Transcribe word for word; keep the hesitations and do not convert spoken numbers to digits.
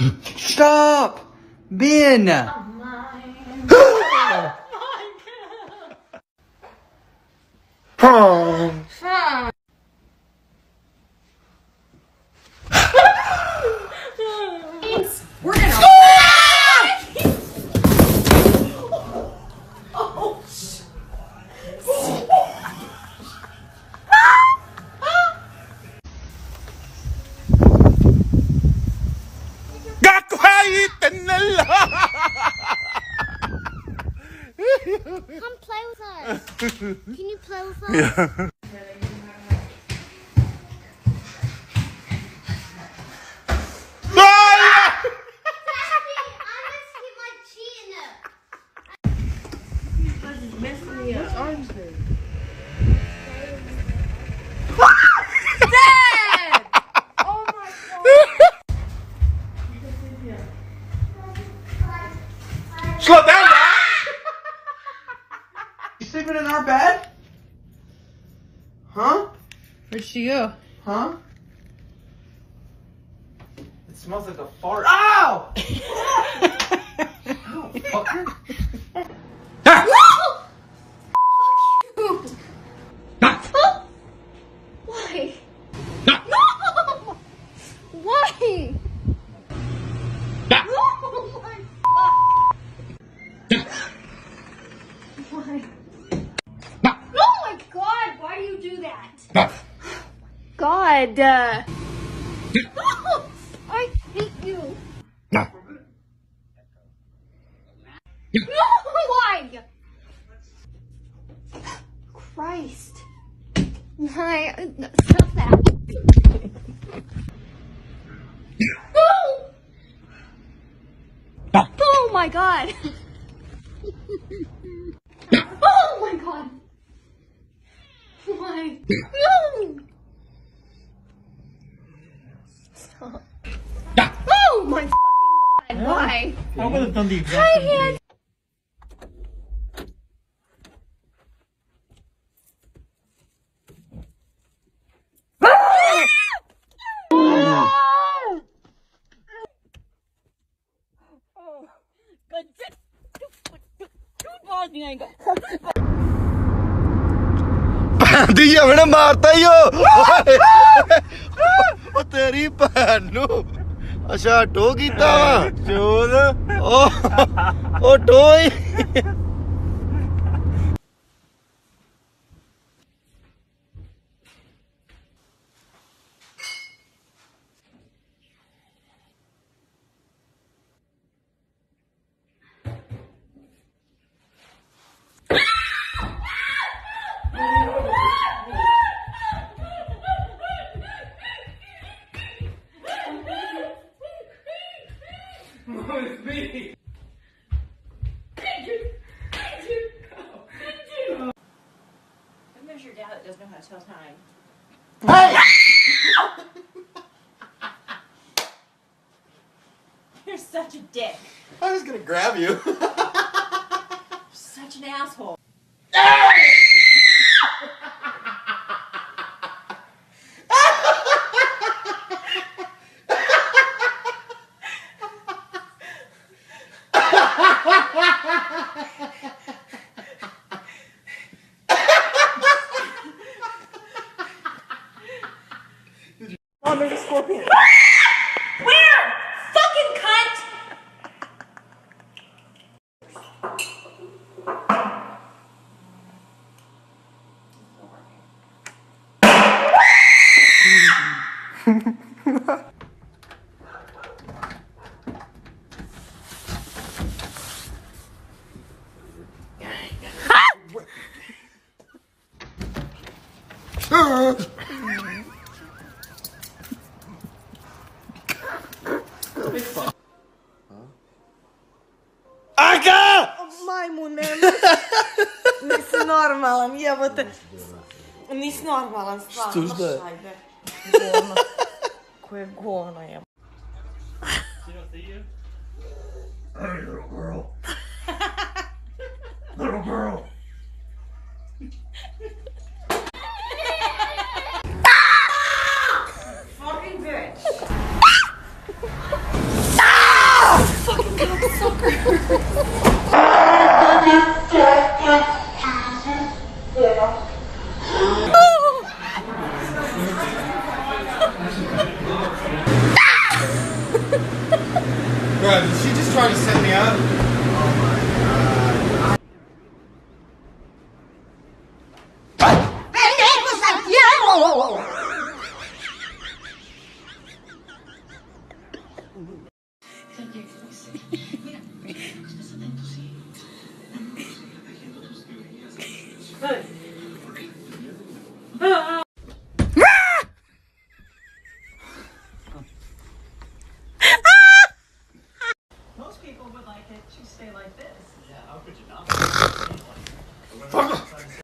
Stop! Ben! Fine. We're gonna. Oh, Come play with us. Can you play with us? yeah. Slow down, man! You sleeping in our bed? Huh? Where'd she go? Huh? It smells like a fart. Ow! Ow, fucker. Why? No! Why? Oh my fuck! Why? Oh my god! Why do you do that? God! Uh... I hate you. No! Why? Christ! Why? Stop that! Oh! Oh my god! Oh my god! Why? No! Stop. Oh my fucking god! Why? I would have done the exact same thing. ਦੀ ਜਵਣ ਮਾਰਤਾ ਈ ਉਹ ਉਹ ਤੇਰੀ ਭੈਣ ਨੂੰ ਅੱਛਾ to ਕੀਤਾ ਵਾ ਚੋਦ ਉਹ ਉਹ ਟੋਈ It's me. There's your dad that doesn't know how to tell time. Hey! You're such a dick. I was gonna grab you. Such an asshole. Oh, there's a scorpion. Where? Fucking cunt! Aga! Majmune, nisi normalan, jebote. Nisi normalan, stvarno. Što je? Ajde. Govno. Koje govno je. Hey, little girl. Little girl. Fucking bitch. Ah! Bro, did she just try to set me up? Oh my god.